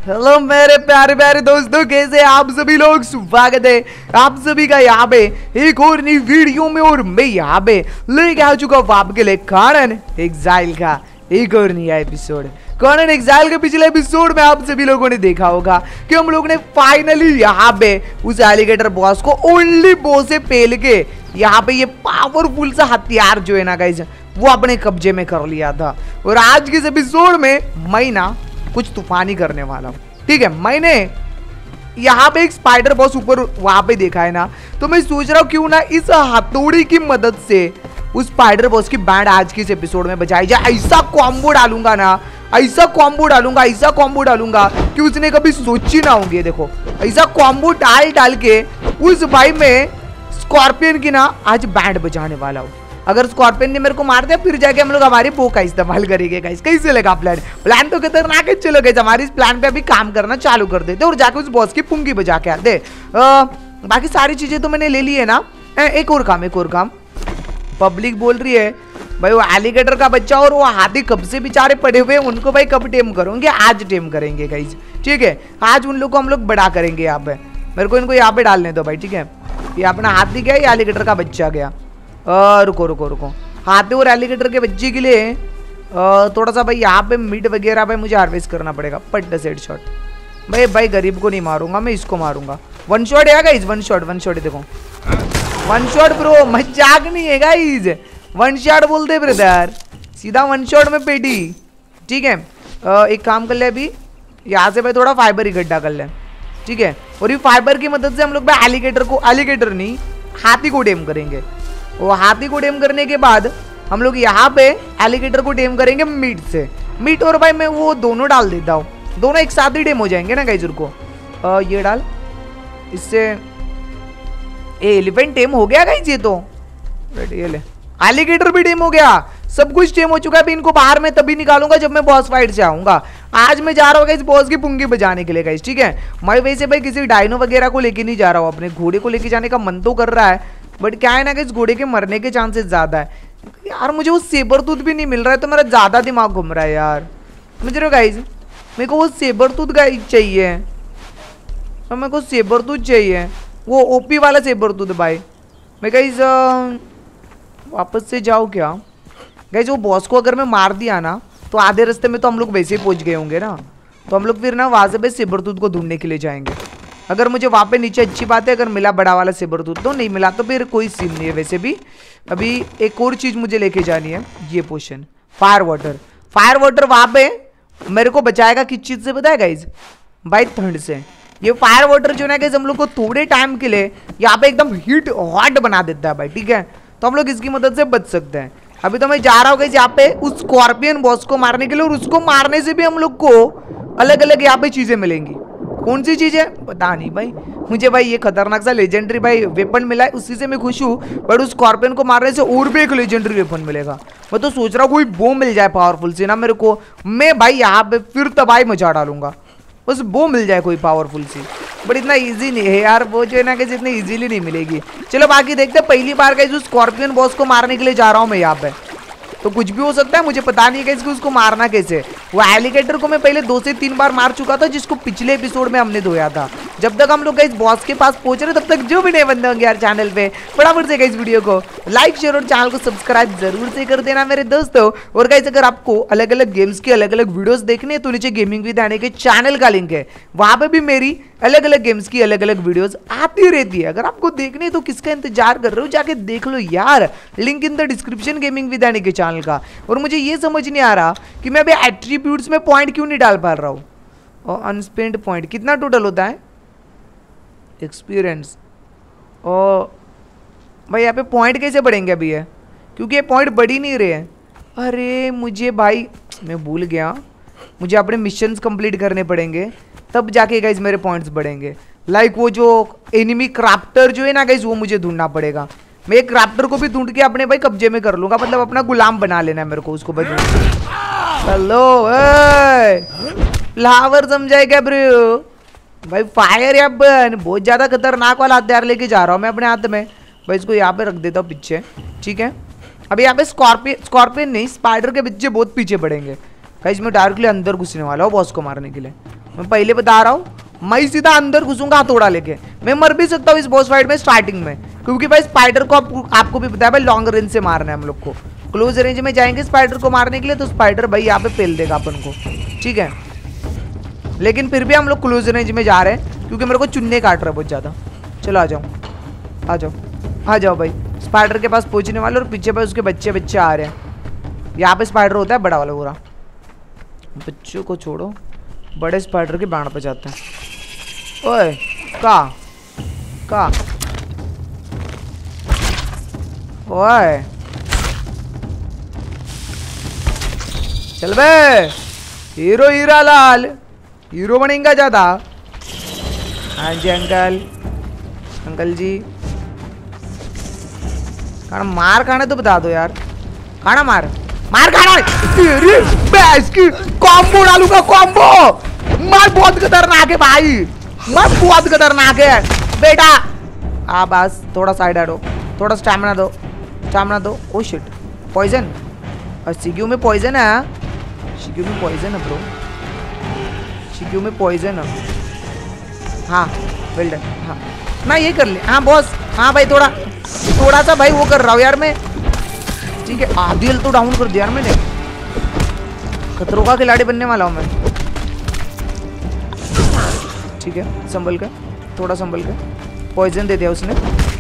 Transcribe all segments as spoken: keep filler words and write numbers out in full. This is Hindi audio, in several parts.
हेलो मेरे प्यारे प्यारे दोस्तों, कैसे आप सभी लोग। स्वागत है आप सभी का यहाँ पे एक और नई वीडियो में। और मैं यहाँ पे लेके आ चुका हूँ आपके लिए कॉनन एग्जाइल का एक और नया एपिसोड। कॉनन एग्जाइल के पिछले एपिसोड में आप सभी लोगों ने देखा होगा कि हम लोग ने फाइनली यहाँ पे उस एलिगेटर बॉस को ओनली बो से पेल के यहाँ पे ये पावरफुल सा हथियार जो है ना गाइस वो अपने कब्जे में कर लिया था। और आज के इस एपिसोड में मैं ना कुछ तूफानी करने वाला हूँ। ठीक है, मैंने यहाँ पे एक स्पाइडर बॉस ऊपर वहां पे देखा है ना, तो मैं सोच रहा हूँ क्यों ना इस हथौड़ी की मदद से उस स्पाइडर बॉस की बैंड आज के इस एपिसोड में बजाई जाए। ऐसा कॉम्बो डालूंगा ना, ऐसा कॉम्बो डालूंगा ऐसा कॉम्बो डालूंगा कि उसने कभी सोची ना होंगे। देखो ऐसा कॉम्बो डाल डाल के उस भाई में स्कॉर्पियन की ना आज बैंड बजाने वाला हूँ। अगर स्कॉर्पियन ने मेरे को मार दिया फिर जाके हम लोग हमारी बो का इस्तेमाल करेंगे गाइस। कैसे लगा प्लान? प्लान तो खतरनाक है। चलो गाइस हमारे इस प्लान पे अभी काम करना चालू कर देते और जाके उस बॉस की पुंगी बजा के आते। बाकी सारी चीजें तो मैंने ले ली है ना। ए, एक और काम एक और काम पब्लिक बोल रही है भाई वो एलिगेटर का बच्चा और वो हाथी कब से बेचारे पड़े हुए हैं, उनको भाई कब टेम करोगे? आज टेम करेंगे गाइस। ठीक है, आज उन लोग को हम लोग बड़ा करेंगे। यहाँ पे मेरे को इनको यहाँ पे डालने दो भाई। ठीक है, ये अपना हाथी गया, ये एलिगेटर का बच्चा गया। आ, रुको रुको रुको हाथी और एलिगेटर के बच्चे के लिए आ, थोड़ा सा भाई यहाँ पे मीट वगैरह भाई मुझे हार्वेस्ट करना पड़ेगा। पट सेट शॉट भाई भाई गरीब को नहीं मारूंगा मैं, इसको मारूंगा। वन शॉट है guys, one shot one shot देखो वन शॉट ब्रो, मजाक नहीं है गाइस। वन शॉट बोलते ब्रदर, सीधा वन शॉट में पेटी। ठीक है, आ, एक काम कर ले अभी यहाँ से भाई थोड़ा फाइबर इकट्ठा कर ले। ठीक है, और ये फाइबर की मदद से हम लोग भाई एलिगेटर को एलिगेटर नहीं हाथी को डेम करेंगे। वो हाथी को डेम करने के बाद हम लोग यहाँ पे एलिगेटर को डेम करेंगे मीट से। मीट और भाई मैं वो दोनों डाल देता हूँ, दोनों एक साथ ही डेम हो जाएंगे ना गाइस। को आ, ये डाल, इससे एलिफेंट टेम हो गया गाइस। ये तो ये ले एलिगेटर भी टेम हो गया, सब कुछ टेम हो चुका है। अभी इनको बाहर में तभी निकालूंगा जब मैं बॉस फाइट से आऊंगा। आज मैं जा रहा हूँ गाइस बॉस की पुंगी बजाने के लिए गाइस। ठीक है, मैं वैसे भाई किसी डायनो वगैरह को लेके नहीं जा रहा हूँ, अपने घोड़े को लेके जाने का मन तो कर रहा है, बट क्या है ना कि इस घोड़े के मरने के चांसेस ज्यादा है यार। मुझे वो सेबर टूथ भी नहीं मिल रहा है तो मेरा ज्यादा दिमाग घूम रहा है यार। समझ रहे हो गाइस, मेरे को वो सेबर टूथ गाइस चाहिए, और मेरे को सेबर टूथ चाहिए, वो ओपी वाला सेबर टूथ भाई। मैं गाइस वापस से जाऊँ क्या गाइस? वो बॉस को अगर मैं मार दिया ना तो आधे रास्ते में तो हम लोग वैसे ही पहुंच गए होंगे ना, तो हम लोग फिर ना वहां से भाई सेबर टूथ को ढूंढने के लिए जाएंगे। अगर मुझे वहाँ पे नीचे अच्छी बात है, अगर मिला बड़ा वाला सेबर टूथ तो, नहीं मिला तो फिर कोई सीन नहीं है। वैसे भी अभी एक और चीज़ मुझे लेके जानी है, ये potion fire water. Fire water वहाँ पे मेरे को बचाएगा किस चीज़ से पता है गाइज? भाई ठंड से। ये फायर वाटर जो है गाइज हम लोग को थोड़े टाइम के लिए यहाँ पे एकदम हीट हॉट बना देता है भाई। ठीक है, तो हम लोग इसकी मदद से बच सकते हैं। अभी तो मैं जा रहा हूँ गाइज यहाँ पे उस स्कॉर्पियन बॉस को मारने के लिए, और उसको मारने से भी हम लोग को अलग अलग यहाँ पे चीज़ें मिलेंगी। कौन सी चीज है पता नहीं भाई मुझे। भाई ये खतरनाक सा लेजेंडरी भाई वेपन मिला है, उसी से मैं खुश हूँ। बट उस स्कॉर्पियन को मारने से और भी एक लेजेंडरी वेपन मिलेगा। मैं तो सोच रहा हूँ कोई बो मिल जाए पावरफुल से ना मेरे को, मैं भाई यहाँ पे फिर तबाही मचा डालूंगा। बस बो मिल जाए कोई पावरफुल सी, बट इतना इजी नहीं है यार वो जो है ना कि इतनी इजीली नहीं मिलेगी। चलो बाकी देखते हैं। पहली बार का स्कॉर्पियन बॉस को मारने के लिए जा रहा हूँ मैं यहाँ पे, तो कुछ भी हो सकता है, मुझे पता नहीं है कि उसको मारना कैसे। वो एलिगेटर को मैं पहले दो से तीन बार मार चुका था, जिसको पिछले एपिसोड में हमने धोया था। जब तक हम लोग इस बॉस के पास पहुंच रहे तब तक जो भी नए बंदे होंगे यार चैनल पे फटाफट से इस वीडियो को लाइक शेयर और चैनल को सब्सक्राइब जरूर से कर देना मेरे दोस्तों। और गाइस अगर आपको अलग अलग गेम्स की अलग अलग वीडियोस देखने हैं तो नीचे गेमिंग विद आने के चैनल का लिंक है, वहां पे भी मेरी अलग अलग गेम्स की अलग अलग वीडियोस आती रहती है। अगर आपको देखनी है तो किसका इंतजार कर रहे हो, जाके देख लो यार, link in the description gaming with आने के चैनल का। और मुझे ये समझ नहीं आ रहा कि मैं अभी एट्रीब्यूट्स में पॉइंट क्यों नहीं डाल पा रहा हूँ। और अनस्पेंड पॉइंट कितना टोटल होता है? एक्सपीरियंस। और भाई यहाँ पे पॉइंट कैसे बढ़ेंगे अभी है, क्योंकि ये पॉइंट बढ़ ही नहीं रहे हैं। अरे मुझे भाई मैं भूल गया, मुझे अपने मिशंस कंप्लीट करने पड़ेंगे तब जाके गाइज मेरे पॉइंट्स बढ़ेंगे। लाइक वो जो एनिमी क्राफ्टर जो है ना गाइज वो मुझे ढूंढना पड़ेगा। मैं एक क्राफ्टर को भी ढूंढ के अपने भाई कब्जे में कर लूंगा, मतलब अपना गुलाम बना लेना है मेरे को उसको भाई। हेलो फ्लावर समझाए क्या ब्रो? भाई फायर या बहुत ज्यादा खतरनाक वाला हथियार लेके जा रहा हूँ मैं अपने हाथ में भाई। इसको यहाँ पे रख देता हूँ पीछे। ठीक है, अभी यहाँ पे स्कॉर्पियन स्कॉर्पियन नहीं स्पाइडर के बच्चे बहुत पीछे पड़ेंगे गाइस। मैं डायरेक्टली अंदर घुसने वाला हूँ बॉस को मारने के लिए। मैं पहले बता रहा हूँ, मैं सीधा अंदर घुसूंगा हथौड़ा लेके। मैं मर भी सकता हूँ इस बॉस फाइट में स्टार्टिंग में, क्योंकि भाई स्पाइडर को आप, आपको भी पता है भाई लॉन्ग रेंज से मारना है हम लोग को। क्लोज रेंज में जाएंगे स्पाइडर को मारने के लिए तो स्पाइडर भाई यहाँ पे पेल देगा अपन को, ठीक है। लेकिन फिर भी हम लोग क्लोज रेंज में जा रहे हैं क्योंकि मेरे को चुन्ने काट रहा है बहुत ज़्यादा। चलो आ जाओ आ जाओ आ जाओ भाई, स्पाइडर के पास पहुंचने वाले और पीछे भाई उसके बच्चे बच्चे आ रहे हैं। यहाँ पे स्पाइडर होता है बड़ा वाला पूरा, बच्चों को छोड़ो, बड़े स्पाइडर के बाण पे जाते हैं। ओए का का ओए चल बे, हीरो हीरा लाल, हीरो बनेगा ज्यादा। हाँ जी अंकल, अंकल जी खाना मार, खाने तो बता दो यार, खाना मार मार खाना। तेरी भैंस की कॉम्बो डालूंगा, कॉम्बो मार, बहुत खतरनाक है भाई, मार बहुत खतरनाक है बेटा। आ बस थोड़ा साइड हटो, थोड़ा स्टैमिना दो, स्टैमिना दो। ओ शिट, पॉइजन, और सीक्यू में पॉइजन है, सीक्यू में पॉइजन है ब्रो, सीक्यू में पॉइजन है। हाँ वेल डन, हाँ ना ये कर ले। हाँ बॉस, हाँ भाई थोड़ा थोड़ा सा भाई वो कर रहा हूँ यार मैं, ठीक है। आधी हेल्थ तो डाउन कर दिया यार मैंने, खतरों का खिलाड़ी बनने वाला हूँ मैं, ठीक है। संभल के, थोड़ा संभल के, पॉइजन दे दिया उसने।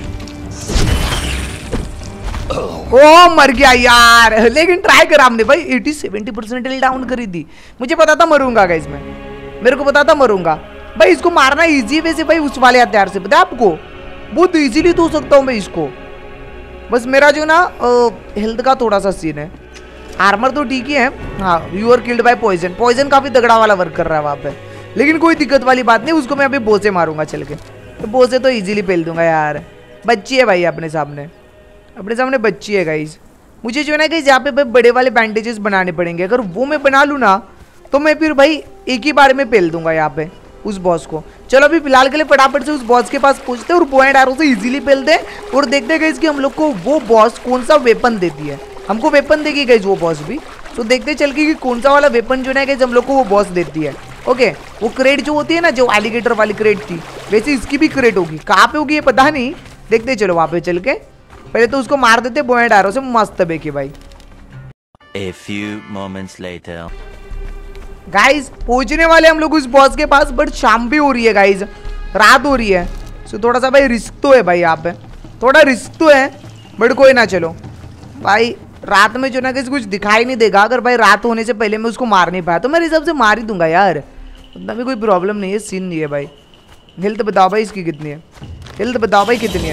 ओ मर गया यार, लेकिन ट्राई करा हमने भाई, अस्सी सत्तर परसेंट हेल्थ डाउन करी थी। मुझे पता था मरूंगा गाइस मैं, मेरे को पता था मरूंगा भाई। इसको मारना इजी वैसे भाई उस वाले हथियार से, पता है आपको, बहुत इजीली धो सकता हूँ मैं इसको। बस मेरा जो ना हेल्थ का थोड़ा सा सीन है। आर्मर तो ठीक ही है। हाँ you are killed by poison, poison काफी तगड़ा वाला वर्क कर रहा है वहाँ पे, लेकिन कोई दिक्कत वाली बात नहीं, उसको मैं अभी बोसे मारूंगा चल के, तो बोसे तो इजीली पेल दूंगा यार। बच्ची है भाई अपने सामने, अपने सामने बच्ची है गाइज। मुझे जो है ना गाइज यहाँ पे भाई बड़े वाले बैंडेजेस बनाने पड़ेंगे, अगर वो मैं बना लूँ ना तो मैं फिर भाई एक ही बार में पेल दूंगा यहाँ पे उस बॉस को। चलो अभी फिलहाल के लिए फटाफट से उस बॉस के पास पहुंचते हैं और बो एंड एरो से इजीली पेल दे, और देखते हैं गाइस कि हम लोग को वो बॉस कौन सा वेपन देती है। हमको वेपन देगी गाइस वो बॉस भी, तो देखते चल के कि कौन सा वाला वेपन जो है गाइस हम लोग को वो बॉस देती है। ओके, वो क्रेट जो होती है ना, जो एलिगेटर वाली क्रेट थी, वैसे इसकी भी क्रेट होगी। कहाँ पे होगी ये पता नहीं, देखते चलो वहां पे चल के। पहले तो उसको मार देते बो एंड एरो से, मस्त बेकी भाई। A few moments later. Guys पहुंचने वाले हम लोग उस बॉस के पास, बट शाम भी हो रही है गाइज, रात हो रही है, सो थोड़ा सा भाई रिस्क तो है भाई यहाँ पे, थोड़ा रिस्क तो है, बट कोई ना। चलो भाई रात में जो ना किसी कुछ दिखाई नहीं देगा, अगर भाई रात होने से पहले मैं उसको मार नहीं पाया तो मेरे हिसाब से मार ही दूंगा यार, उतना भी कोई प्रॉब्लम नहीं है, सीन नहीं है भाई। हेल्थ बताओ भाई इसकी कितनी है, हेल्थ बताओ भाई कितनी है।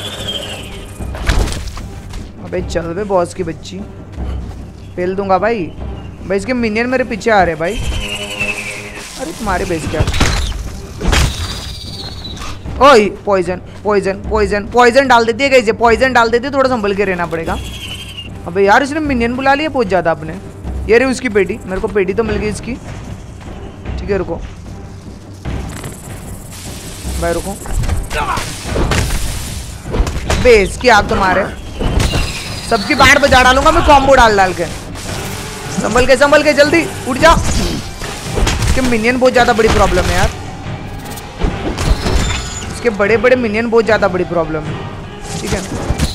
अबे चल बे बॉस की बच्ची, पेल दूंगा भाई। भाई इसके मिनियन मेरे पीछे आ रहे भाई, अरे तुम्हारे बेस क्या। ओए पॉइजन पॉइजन पॉइजन पॉइजन डाल देती है कैसे, पॉइजन डाल देती है, थोड़ा संभल के रहना पड़ेगा। अबे यार इसने मिनियन बुला लिया बहुत ज्यादा अपने। ये रही उसकी पेटी, मेरे को पेटी तो मिल गई इसकी, ठीक है। रुको भाई रुको, बेस की आग तुम्हारे सबकी बाढ़ बजा डालूंगा मैं कॉम्बो डाल डाल के। संभल के संभल के, जल्दी उठ जा, इसके मिनियन बहुत ज्यादा बड़ी प्रॉब्लम है यार, इसके बड़े बड़े मिनियन बहुत ज्यादा बड़ी प्रॉब्लम है, ठीक है।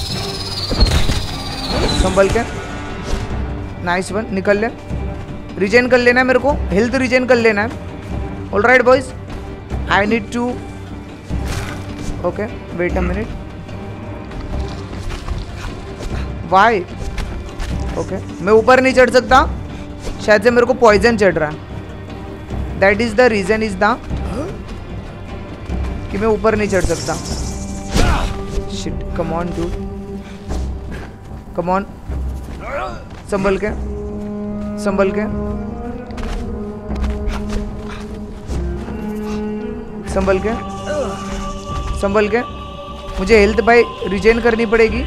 संभल के, नाइस वन, निकल ले, रिजेन कर लेना है मेरे को, हेल्थ रिजेन कर लेना है। All right boys, I need to, okay wait a minute, why, okay okay. मैं ऊपर नहीं चढ़ सकता, शायद से मेरे को पॉइजन चढ़ रहा है, that is the reason is the कि मैं ऊपर नहीं चढ़ सकता। Shit, come on dude, come on, संभल के संभल के संभल के संभल के, मुझे हेल्थ भाई रिजेन करनी पड़ेगी।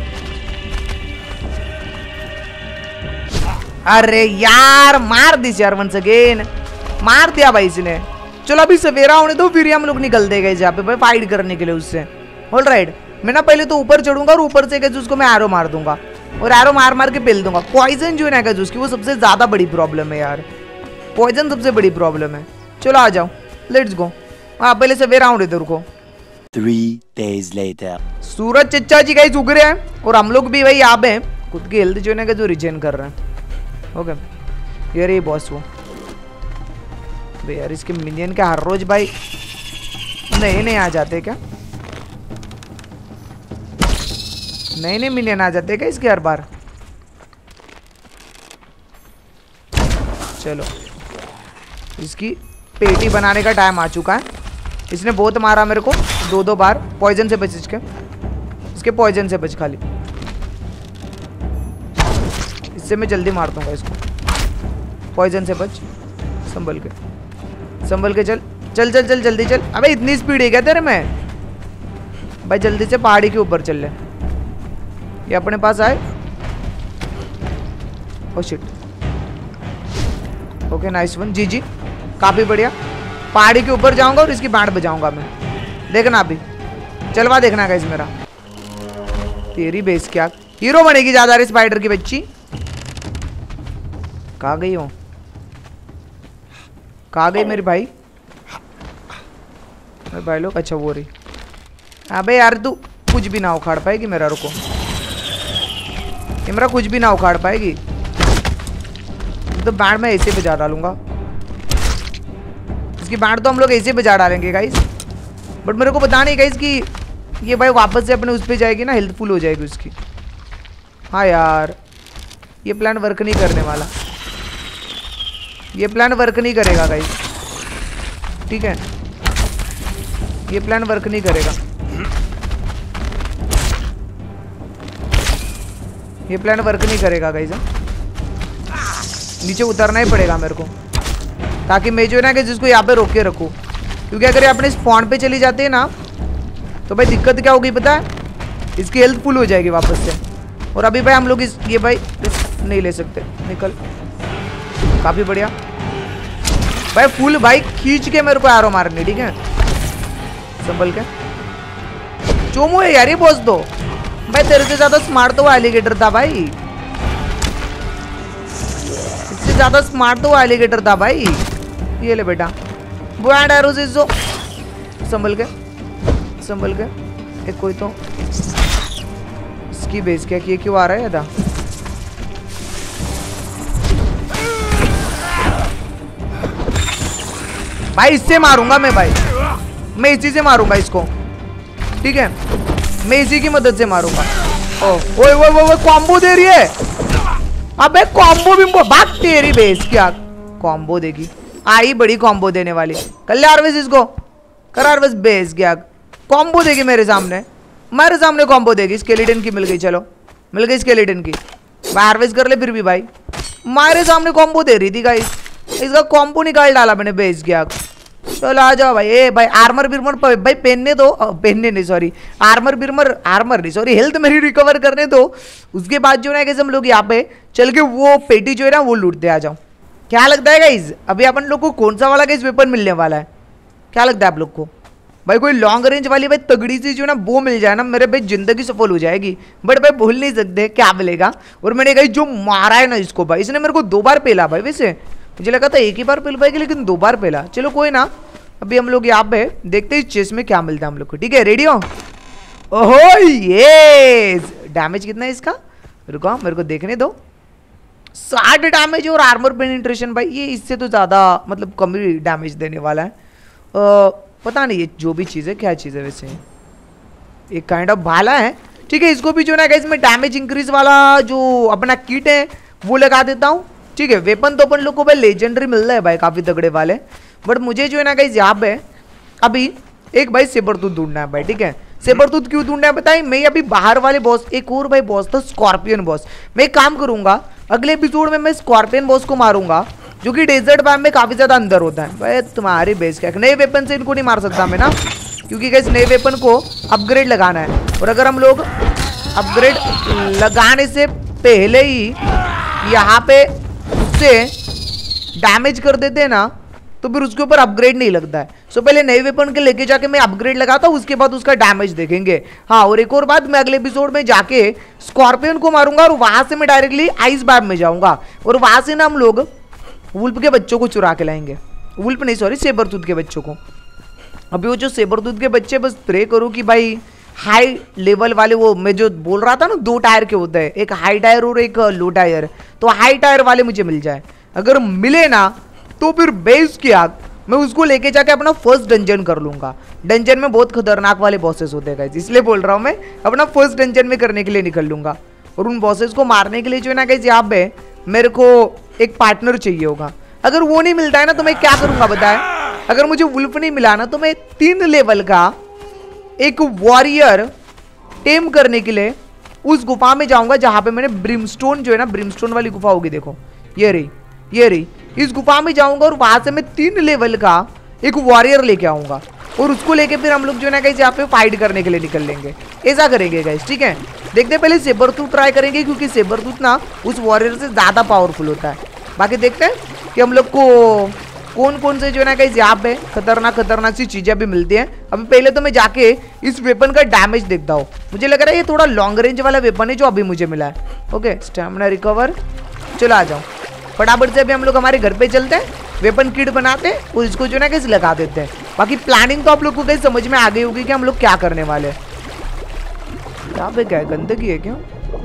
अरे यार मार दी यार, वंस अगेन मार दिया भाई इसने। चलो अभी सवेरा होने दो, फिर हम लोग निकल देंगे जहाँ पे भाई फाइट करने के लिए उससे। ऑल राइट, मैं ना पहले तो ऊपर चढ़ूंगा और ऊपर से कैसे उसको मैं एरो मार दूंगा, और एरो मार मार के पेल दूंगा। पॉइजन जो है ना कैसे उसकी, वो सबसे ज्यादा बड़ी प्रॉब्लम है यार, पॉइजन सबसे बड़ी प्रॉब्लम है। चलो आ जाओ, लेट्स गो। हाँ पहले से वेर आउंड इधर को। Three days later. सूरज चचा जी गाइस उग रहे हैं और हम लोग भी भाई यहाँ पे खुद की हेल्थ जो है जो रिजेन कर रहे हैं। ओके यार ये बॉस वो भाई यार इसके मिनियन के हर रोज भाई नए नए आ जाते क्या? नए नए मिनियन आ जाते क्या इसके हर बार? चलो इसकी पेटी बनाने का टाइम आ चुका है। इसने बहुत मारा मेरे को दो दो बार। पॉइजन से बच इसके इसके पॉइजन से बच खाली। इससे मैं जल्दी मार दूंगा इसको। पॉइजन से बच। संभल के संभल के चल चल चल चल जल्दी चल। अबे इतनी स्पीड है क्या तेरे में भाई? जल्दी से पहाड़ी के ऊपर चल ले। ये अपने पास आए। Oh shit. Okay nice one. जी जी काफी बढ़िया। पहाड़ी के ऊपर जाऊंगा और इसकी बैंड बजाऊंगा मैं। देखना अभी चलवा देखना गाइस मेरा। तेरी बेस क्या हीरो बनेगी ज्यादा रे स्पाइडर की बच्ची। कहाँ गई हो? कहाँ गई मेरी भाई? मेरे भाई लोग अच्छा वो रही। अबे यार तू कुछ भी ना उखाड़ पाएगी मेरा। रुको ये मेरा कुछ भी ना उखाड़ पाएगी। तो बैंड मैं ऐसे बजा डालूंगा। इसकी बैंड तो हम लोग ऐसे बजा डालेंगे गाइस। बट मेरे को पता नहीं गाइस कि ये भाई वापस से अपने उस पे जाएगी ना, हेल्थफुल हो जाएगी उसकी। हाँ यार ये प्लान वर्क नहीं करने वाला। ये प्लान वर्क नहीं करेगा गाइस। ठीक है ये प्लान वर्क नहीं करेगा। ये प्लान वर्क नहीं करेगा गाइस। नीचे उतरना ही पड़ेगा मेरे को ताकि मैं जो है ना कि जिसको यहाँ पे रोक के रखूँ। क्योंकि अगर ये अपने स्पॉन पे चली जाती है ना तो भाई दिक्कत क्या होगी पता है? इसकी हेल्थ फुल हो जाएगी वापस से। और अभी भाई हम लोग इस ये भाई इस नहीं ले सकते। निकल। काफी बढ़िया भाई। फुल भाई खींच के मेरे को एरो मारनी। ठीक है संभल के। चोमू है यार ये बॉस तो। भाई तेरे से ज्यादा स्मार्ट तो वो एलिगेटर था भाई। इससे ज्यादा स्मार्ट तो वो एलिगेटर था भाई। ये ले बेटा वो एंड एरोज इज जो। संभल के संभल के। एक कोई तो इसकी बेस क्या किए क्यों आ रहा है था? भाई इससे मारूंगा मैं भाई। मैं इसी से मारूंगा इसको। ठीक है मैं इसी की मदद से मारूंगा। ओ ओए ओए ओए कॉम्बो दे रही है। अबे कॉम्बो बिम्बो भाग। तेरी बेस क्या कॉम्बो देगी? आई बड़ी कॉम्बो देने वाली। कर ले आरवेस इसको। कर आरवेस बेस क्या कॉम्बो देगी मेरे सामने। मेरे सामने कॉम्बो देगी। स्केलेटन की मिल गई। चलो मिल गई स्केलेटन की। आरवेस कर ले फिर भी भाई। मेरे सामने कॉम्बो दे रही थी गाइस। इसका कॉम्बो निकाल डाला मैंने बेस क्या। चलो आ जाओ भाई। ए भाई आर्मर बिर्मर भाई पहनने दो। पहनने नहीं सॉरी आर्मर बिर्मर आर्मर नहीं सॉरी हेल्थ मेरी रिकवर करने दो। उसके बाद जो है कि हम लोग यहाँ पे चल के वो पेटी जो है ना वो लूटते आ जाओ। क्या लगता है गाइज अभी अपन लोग को कौन सा वाला गाइज वेपन मिलने वाला है? क्या लगता है आप लोग को? भाई कोई लॉन्ग रेंज वाली भाई तगड़ी सी जो ना वो मिल जाए ना मेरे भाई जिंदगी सफल हो जाएगी। बट भाई भूल नहीं सकते क्या मिलेगा। और मैंने कही जो मारा है ना इसको भाई इसने मेरे को दो बार पेला भाई। वैसे मुझे लगा था एक ही बार पेल पाएगी लेकिन दो बार पेला। चलो कोई ना अभी हम लोग यहाँ पे देखते हैं चेस में क्या मिलता है हम लोग को। ठीक है रेडी हो? ओहो ये डैमेज कितना है इसका? रुको मेरे को देखने दो। साठ डैमेज और आर्मर पेनिट्रेशन भाई ये इससे तो ज़्यादा मतलब कम ही डैमेज देने वाला है। आ, पता नहीं ये जो भी चीज़ है क्या चीज़ है। वैसे एक काइंड ऑफ भाला है। ठीक है इसको भी जो ना गाइस मैं डैमेज इंक्रीज वाला जो अपना किट है वो लगा देता हूँ। ठीक है वेपन तो अपन लोग को भाई लेजेंडरी मिल रहा है भाई काफ़ी तगड़े वाले। बट मुझे जो है ना गाइस यहाँ पे अभी एक भाई सेबरटूथ ढूंढना है भाई। ठीक है सेबरटूथ क्यों ढूंढना है बताइए? मैं अभी बाहर वाले बॉस एक और भाई बॉस था स्कॉर्पियन बॉस। मैं एक काम करूंगा अगले एपिसोड में मैं स्कॉर्पियन बॉस को मारूंगा जो कि डेजर्ट बाम में काफी ज्यादा अंदर होता है। भाई तुम्हारी बेस क्या नए वेपन से इनको नहीं मार सकता मैं ना क्योंकि गाइस नए वेपन को अपग्रेड लगाना है। और अगर हम लोग अपग्रेड लगाने से पहले ही यहाँ पे उससे डैमेज कर देते हैं ना तो फिर उसके ऊपर अपग्रेड नहीं लगता है। सो पहले नए वेपन के लेके जाके मैं अपग्रेड लगाता हूँ उसके बाद उसका डैमेज देखेंगे। हाँ और एक और बात मैं अगले एपिसोड में जाके स्कॉर्पियन को मारूंगा और वहां से मैं डायरेक्टली आइस बाम में जाऊंगा और वहां से ना हम लोग वुल्फ के बच्चों को चुरा के लाएंगे। वुल्फ नहीं सॉरी सेबरटूथ के बच्चों को। अभी वो जो सेबरटूथ के बच्चे बस प्रे करो कि भाई हाई लेवल वाले, वो मैं जो बोल रहा था ना दो टायर के होते हैं, एक हाई टायर और एक लो टायर, तो हाई टायर वाले मुझे मिल जाए। अगर मिले ना तो फिर बेस की आग, मैं उसको लेके जाके अपना फर्स्ट डंजन कर लूंगा। डंजन में बहुत खतरनाक वाले बॉसेस होते हैं गाइस, इसलिए बोल रहा हूँ मैं अपना फर्स्ट डंजन में करने के लिए निकल लूंगा। और उन बॉसेस को मारने के लिए जो है ना गाइस यहाँ पे मेरे को एक पार्टनर चाहिए होगा। अगर वो नहीं मिलता है ना तो मैं क्या करूंगा बताए। अगर मुझे वुल्फ नहीं मिला ना तो मैं तीन लेवल का एक वॉरियर टेम करने के लिए उस गुफा में जाऊंगा जहां पे मैंने ब्रिमस्टोन जो है ना, ब्रिमस्टोन वाली गुफा होगी देखो, ये रही ये रही, इस गुफा में जाऊंगा और वहां से मैं तीन लेवल का एक वॉरियर लेके आऊंगा और उसको लेके फिर हम लोग जो है ना गाइस यहाँ पे फाइट करने के लिए निकल लेंगे। ऐसा करेंगे गाइस, ठीक है। देखते हैं पहले सेबरटूथ ट्राई करेंगे क्योंकि सेबरटूथ ना उस वॉरियर से ज्यादा पावरफुल होता है। बाकी देखते हैं कि हम लोग को कौन कौन से जो है ना गाइस यहाँ पे खतरनाक खतरनाक सी चीजें भी मिलती हैं। अभी पहले तो मैं जाके इस वेपन का डैमेज देखता हूँ। मुझे लग रहा है ये थोड़ा लॉन्ग रेंज वाला वेपन है जो अभी मुझे मिला है। ओके स्टैमिना रिकवर, चलो आ जाओ फटाफट से। अभी हम लोग हमारे घर पे चलते हैं, वेपन किट बनाते हैं और इसको जो है ना गाइस लगा देते हैं। बाकी प्लानिंग तो आप लोग को गाइस समझ में आ गई होगी कि हम लोग क्या करने वाले हैं। यहाँ पे क्या है, गंदगी है क्या?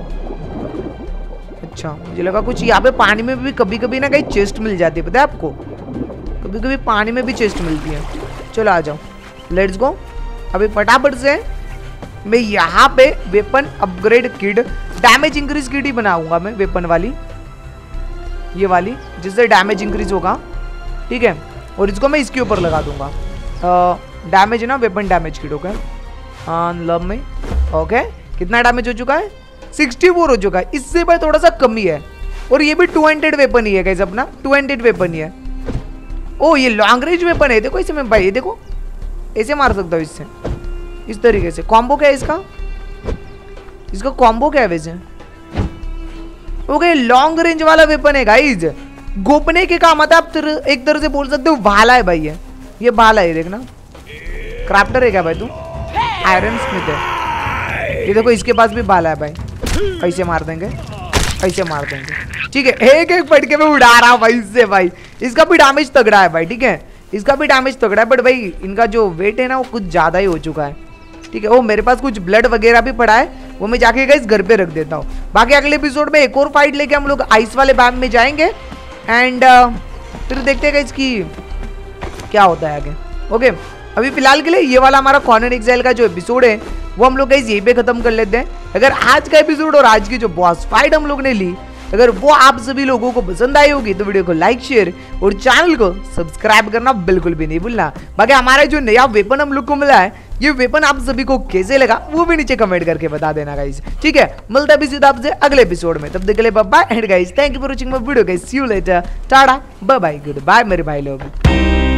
अच्छा मुझे लगा कुछ। यहाँ पे पानी में भी कभी कभी ना कहीं चेस्ट मिल जाती है, पता है आपको, कभी कभी पानी में भी चेस्ट मिलती है। चलो आ जाओ, लेट्स गो। अभी फटाफट से मैं यहाँ पे weapon upgrade kit, damage increase kit ही बनाऊंगा मैं, वेपन वाली, ये वाली जिससे डैमेज इंक्रीज होगा, ठीक है। और इसको मैं इसके ऊपर लगा दूंगा, डैमेज ना weapon damage kit. Okay love में, ओके कितना डैमेज हो चुका है? सिक्सटी फोर हो चुका है, इससे भाई थोड़ा सा कमी है। और ये भी टू हंड्रेड वेपन ही है गाइस, अपना टू हंड्रेड वेपन ही है। ओ ये लॉन्ग रेंज वेपन है, देखो इसे मैं भाई, ये देखो ऐसे मार सकता हूँ इससे, इस तरीके से। कॉम्बो क्या है इसका? इसका कॉम्बो क्या है वैसे? ओके लॉन्ग रेंज वाला वेपन है गाइस, गोपने के काम आता है। आप तर, एक तरह से बोल सकते हो भाला है भाई, है ये भाला है, देखना। क्राफ्टर है क्या भाई तू? आयरन स्मिथ है ये, देखो इसके पास भी भाला है भाई। कैसे मार देंगे, कैसे मार देंगे, ठीक है। एक एक पट के मैं उड़ा रहा हूँ भाई इससे भाई। इसका भी डैमेज तगड़ा है भाई, ठीक है, इसका भी डैमेज तगड़ा है। बट भाई इनका जो वेट है ना वो कुछ ज्यादा ही हो चुका है, ठीक है। वो मेरे पास कुछ ब्लड वगैरह भी पड़ा है, वो मैं जाके गाइस घर पे रख देता हूँ। बाकी अगले एपिसोड में एक और फाइट लेके हम लोग आइस वाले बैम में जाएंगे एंड uh, फिर देखते हैं गाइस कि क्या होता है आगे। ओके अभी फिलहाल के लिए ये वाला हमारा कॉर्नर एक्साइल का जो एपिसोड है वो हम लोग गाइस यहीं पे खत्म कर लेते हैं। अगर आज का एपिसोड और आज की जो बॉस फाइट हम लोग ने ली, अगर वो आप सभी लोगों को पसंद आई होगी तो वीडियो को लाइक शेयर और चैनल को सब्सक्राइब करना बिल्कुल भी नहीं भूलना। बाकी हमारा जो नया वेपन हम लोग को मिला है, ये वेपन आप सभी को कैसे लगा वो भी नीचे कमेंट करके बता देना गाइस, ठीक है। मिलता है भी सीधा आपसे अगले एपिसोड में, तब तक के लिए bye bye and guys thank you for watching my video guys, see you later, tata bye bye good bye मेरे भाई लोग।